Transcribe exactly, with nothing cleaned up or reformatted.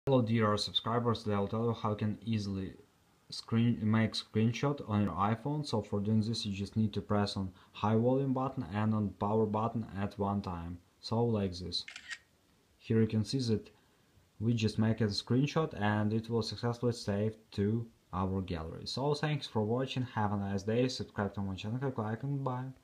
Hello dear subscribers, today I'll tell you how you can easily screen make screenshot on your iPhone. So for doing this you just need to press on high volume button and on power button at one time. So like this. Here you can see that we just make a screenshot and it will successfully save to our gallery. So thanks for watching, have a nice day, subscribe to my channel, click like and bye.